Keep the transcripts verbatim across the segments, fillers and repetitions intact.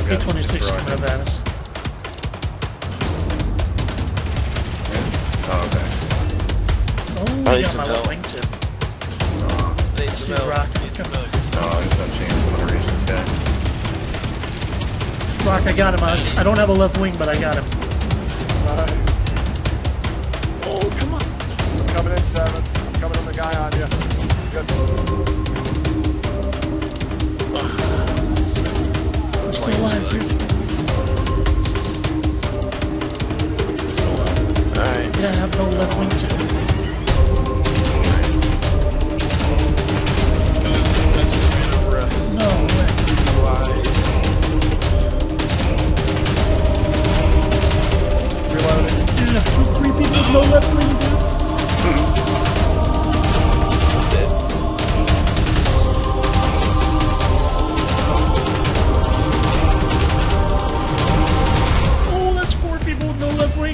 P twenty-six coming up at us. Oh, okay. Oh, you got my left wing tip. Oh, They need See to know. Rock. Need to know. no, there's no chance I'm gonna reach this guy. Rock, I got him. I, I don't have a left wing, but I got him. Alright. Oh, come on. I'm coming in seven. I'm coming on the guy on you. Good. I'm still alive, dude. Alright. Yeah, I have no left wing tip. Nice. No way. Reloading. Dude, I flew three people with no left wing, dude. Oh, that's four people with no left wing.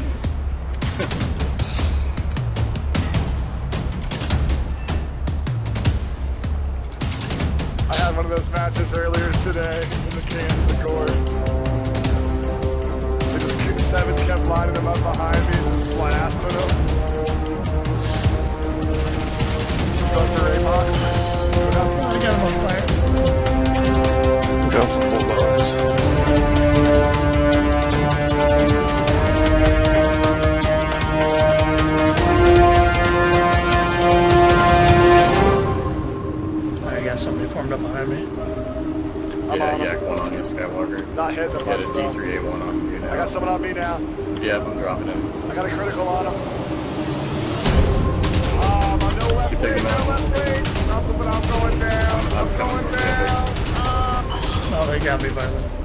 I had one of those matches earlier today in the can of the court. They just kept, seven kept lining them up behind me and just blasting them. Going for Amox. I got him on fire. Go for bulldogs. I got somebody formed up behind me. I'm Yeah, on yak him. one on you, Skywalker. Not hitting him Got much a D though. three A one on you now. I got someone on me now. Yeah, I'm dropping him. I got a critical on him. Um, I'm no left You wing, pick him no out? left wing. I'm, but I'm going down. I'm I'm coming going for you. down. Uh, Oh, they got me by the...